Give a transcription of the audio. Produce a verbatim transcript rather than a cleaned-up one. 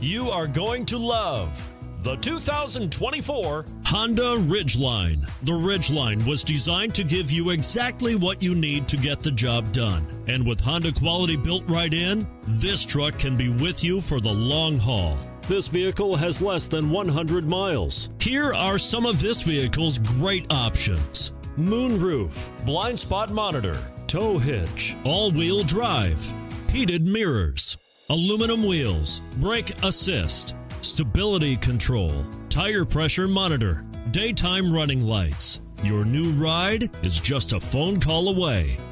You are going to love the two thousand twenty-four Honda Ridgeline. The Ridgeline was designed to give you exactly what you need to get the job done. And with Honda quality built right in, this truck can be with you for the long haul. This vehicle has less than one hundred miles. Here are some of this vehicle's great options: moonroof, blind spot monitor, tow hitch, all-wheel drive, heated mirrors, aluminum wheels, brake assist, stability control, tire pressure monitor, daytime running lights. Your new ride is just a phone call away.